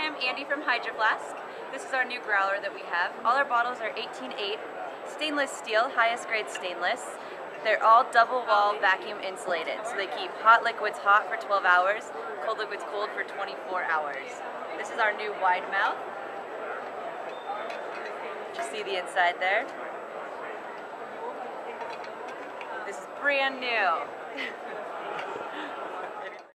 Hi, I'm Andi from Flask. This is our new growler that we have. All our bottles are 18.8, stainless steel, highest grade stainless. They're all double wall vacuum insulated, so they keep hot liquids hot for 12 hours, cold liquids cold for 24 hours. This is our new wide mouth. You see the inside there. This is brand new.